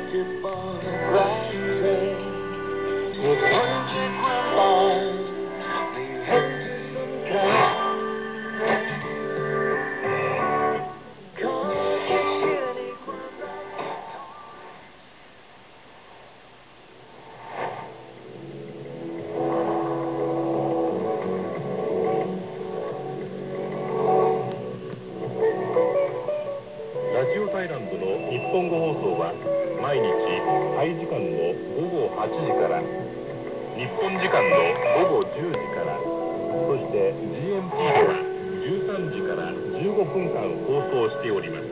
to board a bright train with hundred grandpas they head to some kind. ラジオタイランドの日本語放送は毎日タイ時間の午後8時から日本時間の午後10時からそして GMT では13時から15分間放送しております。